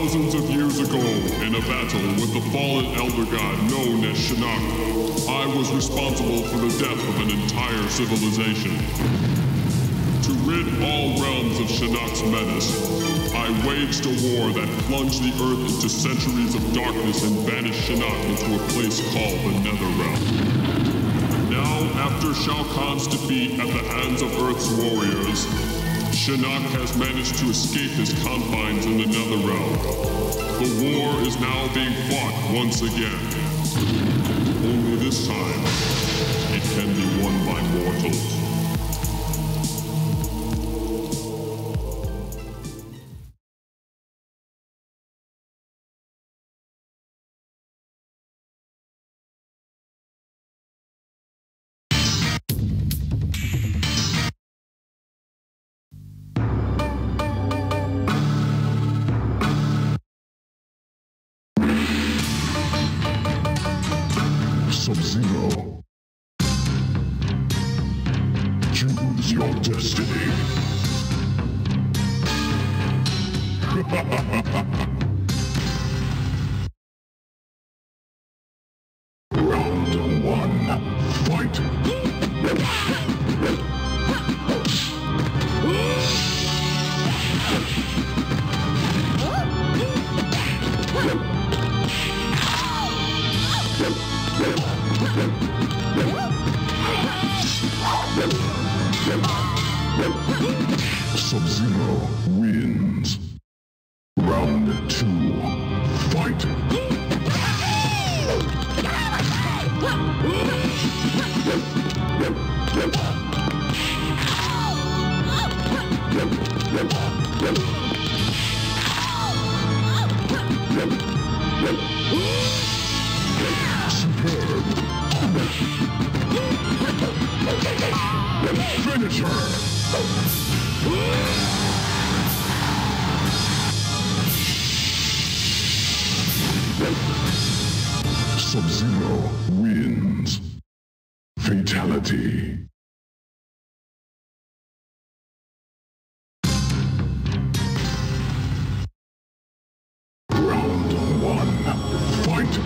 Thousands of years ago, in a battle with the fallen elder god known as Shinnok, I was responsible for the death of an entire civilization. To rid all realms of Shinnok's menace, I waged a war that plunged the Earth into centuries of darkness and banished Shinnok into a place called the Netherrealm. Now, after Shao Kahn's defeat at the hands of Earth's warriors, Shinnok has managed to escape his confines in the Netherrealm. The war is now being fought once again. Only this time, it can be won by mortals. Subzero. Choose your destiny. Round 1, fight! Subzero wins. Round 2, fight! Superb! Finish her! Subzero wins. Fatality. Round 1, fight!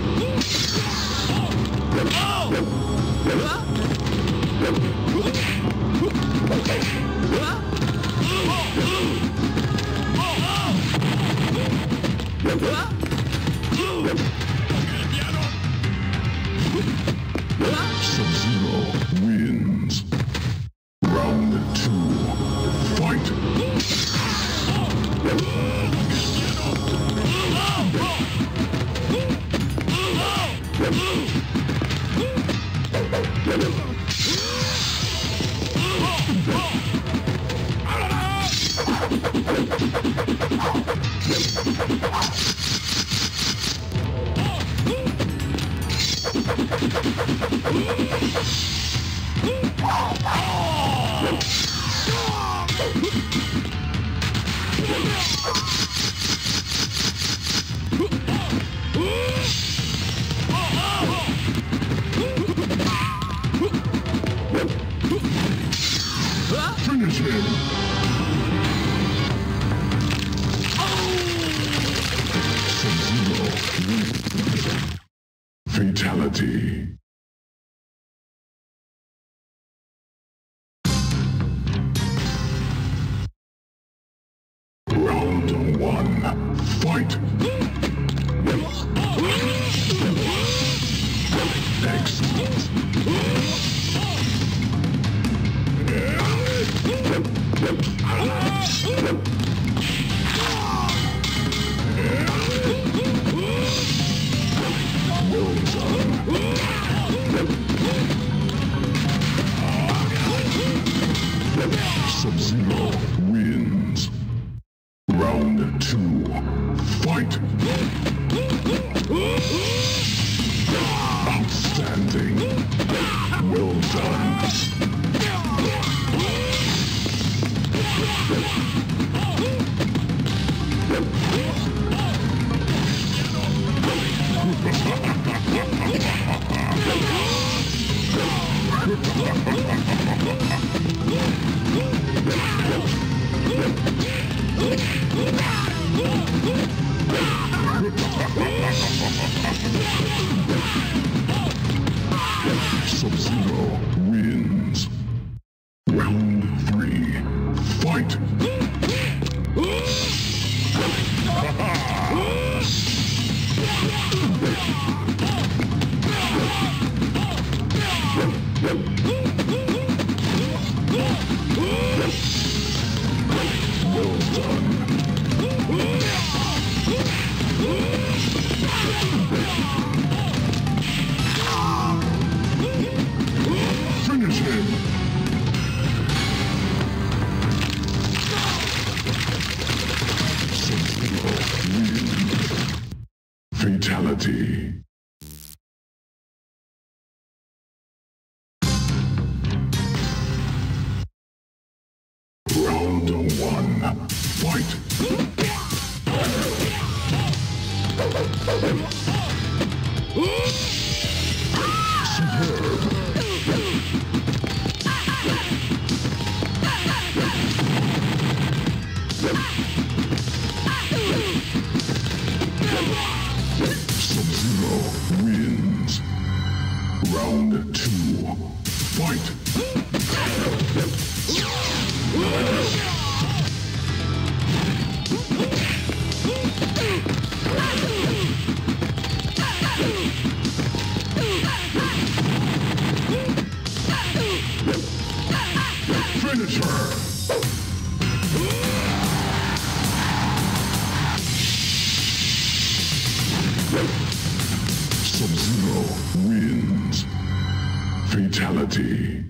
Subzero wins. Round 2, fight! Finish him! Subzero wins. Fatality. Round 1, fight! Excellent! Well done! Subzero wins. Round 2, fight! Outstanding! Well done! Subzero wins. Round 3. Fight! Well done. Finish him! Subzero wins. Fatality. Round 1. Fight! Superb! Subzero wins. Round 2. Fight! Finish her! Subzero wins. Fatality.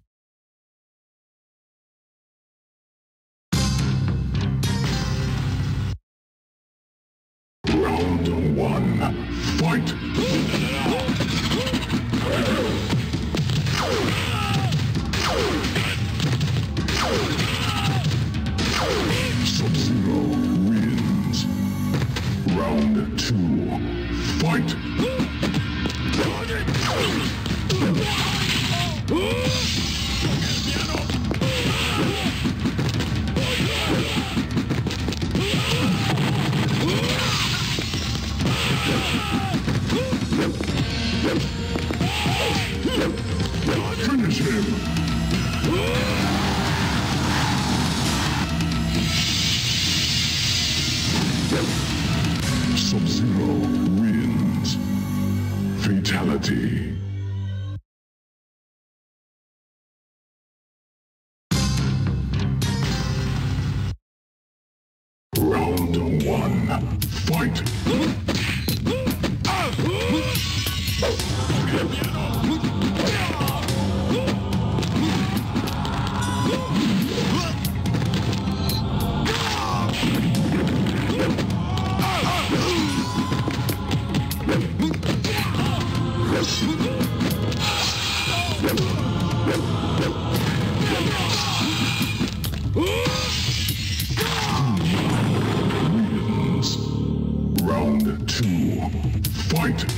Round 1. Fight! Subzero wins. Round 2. Fight! Finish him! Subzero wins. Fatality. Round 1. Fight! Wins. Round 2. Fight!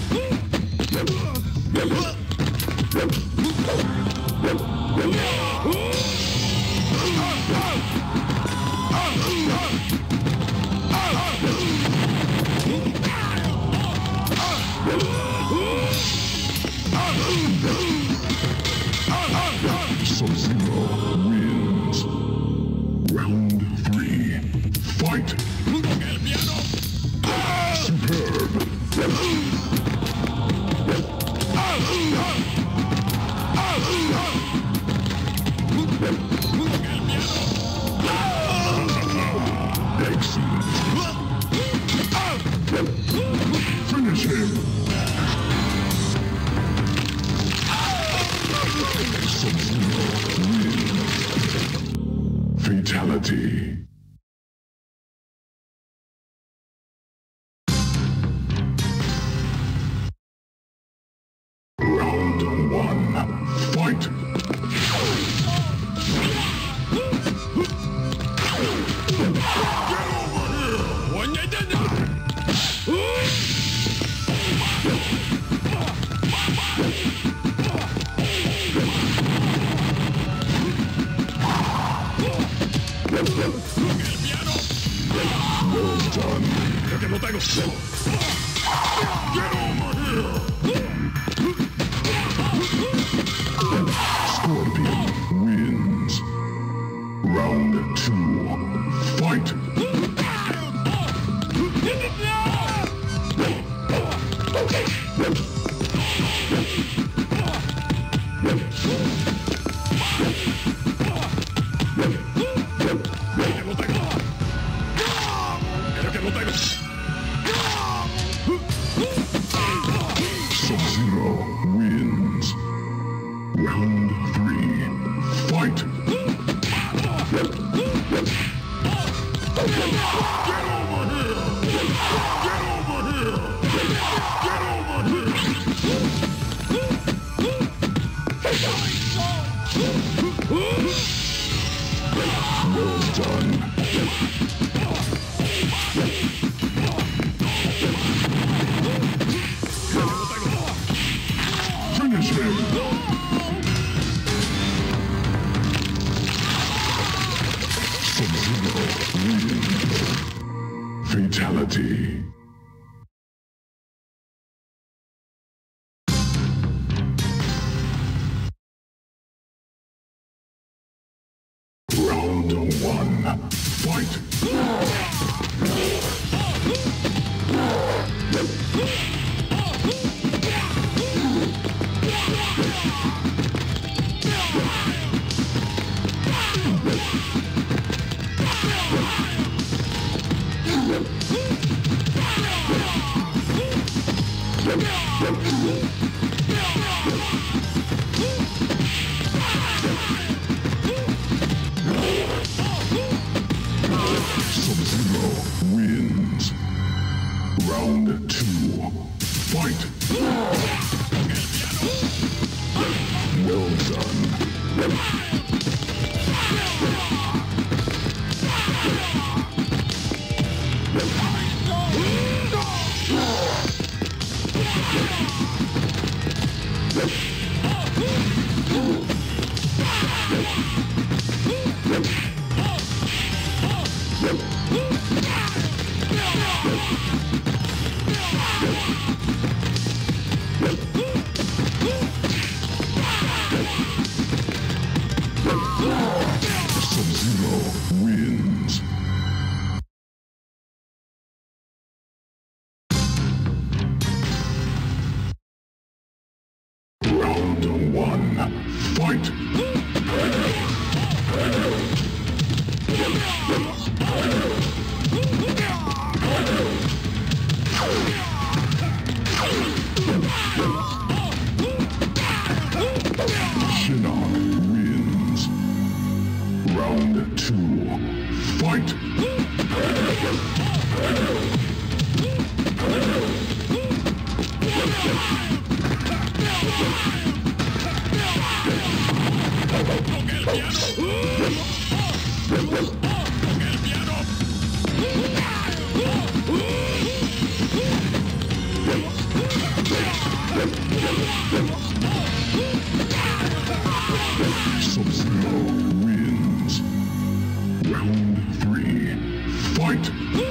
Subzero wins. Round 3. Fight! Superb! Excellent! Finish him! Subzero wins. Fatality. Round 1. Fight! Well done. Get over here! Scorpion wins. Round 2. Fight! Subzero wins. Round 3. Fight! Get over here! Get over here! Get over here! Well done. Finish him! Subzero wins. Fatality. Round 1. Fight! Subzero wins. Round 2. Fight! Well done. Subzero wins. Round 1. Fight! Shinnok wins. Round 2. Fight! Subzero wins. Round 3. Fight!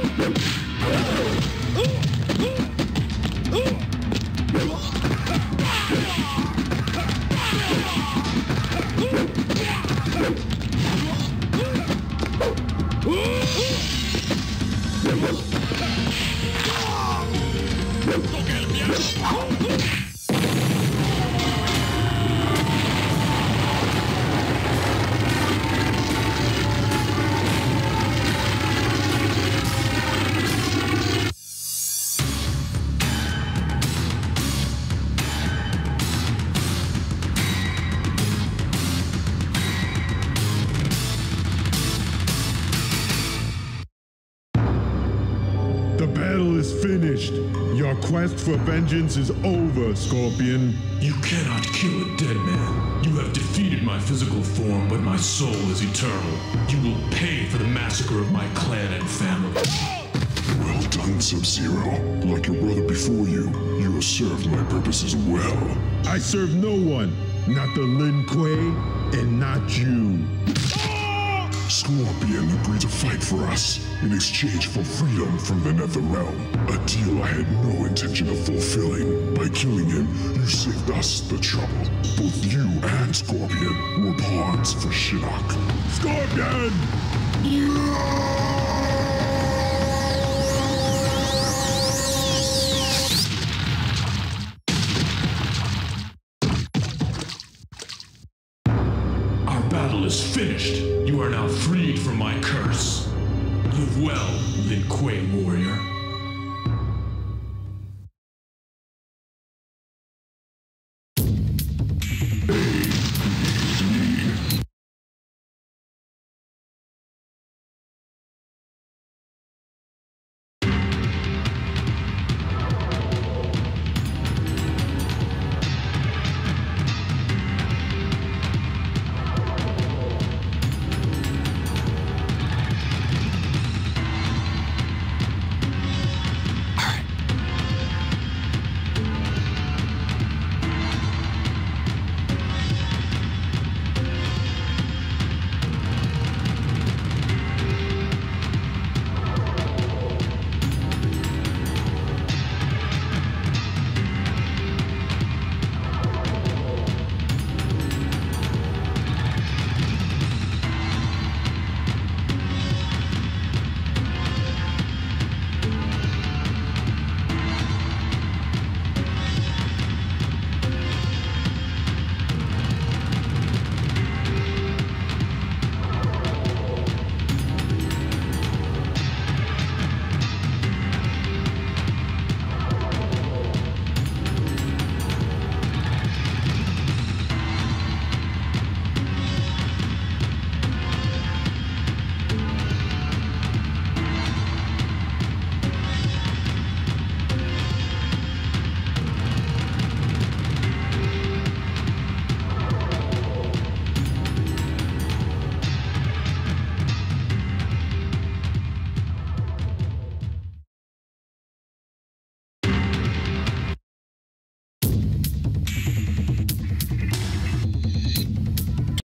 Finished. Your quest for vengeance is over, Scorpion. You cannot kill a dead man. You have defeated my physical form, but my soul is eternal. You will pay for the massacre of my clan and family. Well done, Subzero. Like your brother before you, you have served my purposes well. I serve no one. Not the Lin Kuei, and not you. Scorpion agreed to fight for us in exchange for freedom from the Netherrealm. A deal I had no intention of fulfilling. By killing him, you saved us the trouble. Both you and Scorpion were pawns for Shinnok. Scorpion! Our battle is finished. You are now freed from my curse. Live well, Lin Kuei warrior.